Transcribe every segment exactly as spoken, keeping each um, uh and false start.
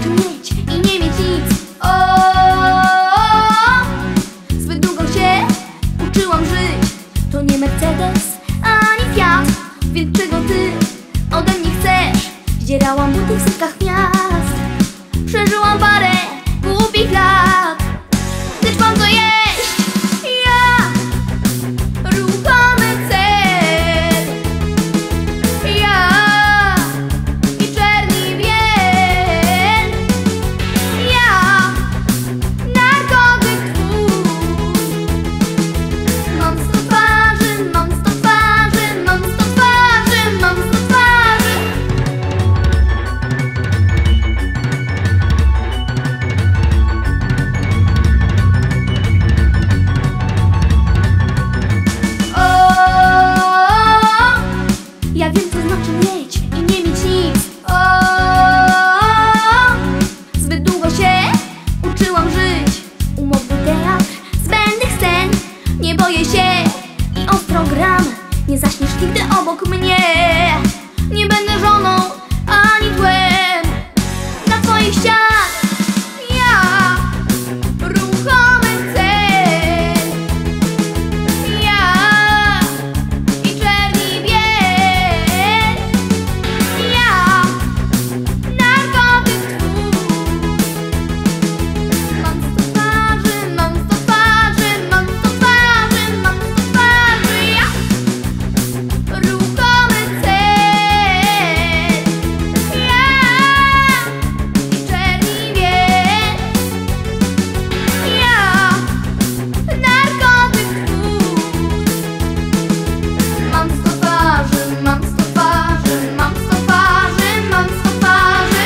znaczy mieć i nie mieć nic. O, zbyt długo się uczyłam żyć. To nie Mercedes ani Fiat, więc czego ty ode mnie chcesz? Zdzierałam buty w setkach miast, przeżyłam parę głupich lat, lecz mam co jeść. Ja, ruchomy cel. Ja i czerni biel. Ja, narkotyk twój. Mam sto twarzy, mam sto twarzy, mam sto twarzy, mam sto twarzy. O, ja wiem, co znaczy mieć i nie mieć nic. O, zbyt długo się uczyłam żyć. Umowny teatr zbędnych scen. Nie boję się i ostro gram. Nie zaśniesz nigdy obok mnie. Nie będę żoną ani tłem dla twoich ścian. Ja, ruchomy cel. Ja i czerni biel. Ja, narkotyk twój. Mam sto twarzy, mam sto twarzy, mam sto twarzy, mam sto twarzy. Ja, ruchomy cel. Ja i czerni biel. Ja, narkotyk twój. Mam sto twarzy, mam sto twarzy, mam sto twarzy, mam sto twarzy.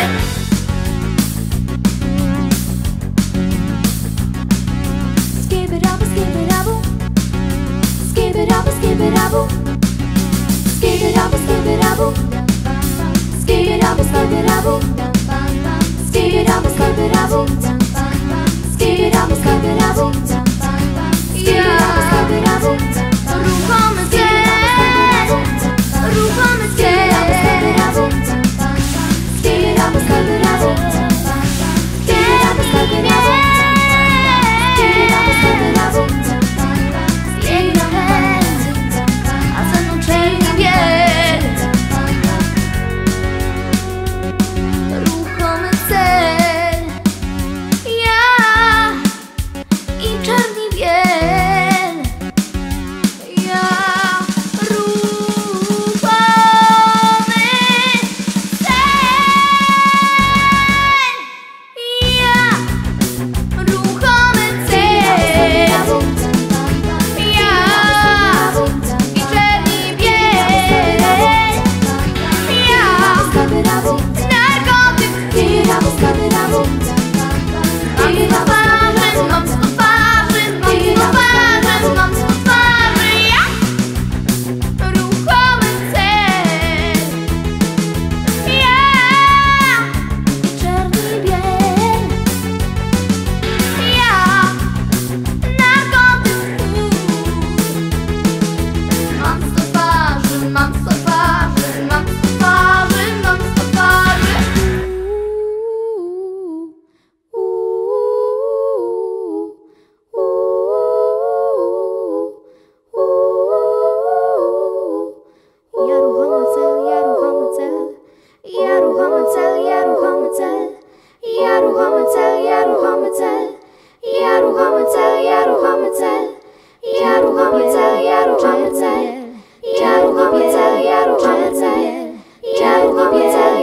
Skibidi-dabu, skibidi-dabu. Skibidi-dabu, skibidi-dabu. Skibidi-dabu, skibidi-dabu. Skibidi-dabu, skibidi-dabu. Skibidi-dabu, skibidi-dabu. Skibidi-dabu, skibidi-dabu. Skibidi-dabu, skibidi-dabu. Ruchomy cel. Ruchomy cel. Skibidi-dabu, skibidi-dabu. Skibidi-dabu, skibidi-dabu. Skibidi-dabu, skibidi-dabu. Skibidi-dabu, skibidi-dabu. A ze mną czerni biel. Ruchomy cel. Ja i czerni biel. Ja, ruchomy cel. Ja, ruchomy cel. Ja i czerni biel. Ja, narkotyk twój. Mam sto twarzy, mam sto twarzy, mam sto twarzy, mam sto twarzy. Ja, ruchomy cel. Ja, czerni biel. Ja, narkotyk twój. Mam sto twarzy, mam sto twarzy, mam sto twarzy, mam sto twarzy. Ja ruchomy cel, ja ruchomy cel. Ja ruchomy cel, ja ruchomy cel. Ja ruchomy cel, ja ruchomy cel. Ja ruchomy cel, ja ruchomy cel. Ja ruchomy cel, ja ruchomy cel. Ja ruchomy cel, ja ruchomy cel. Ja ruchomy cel.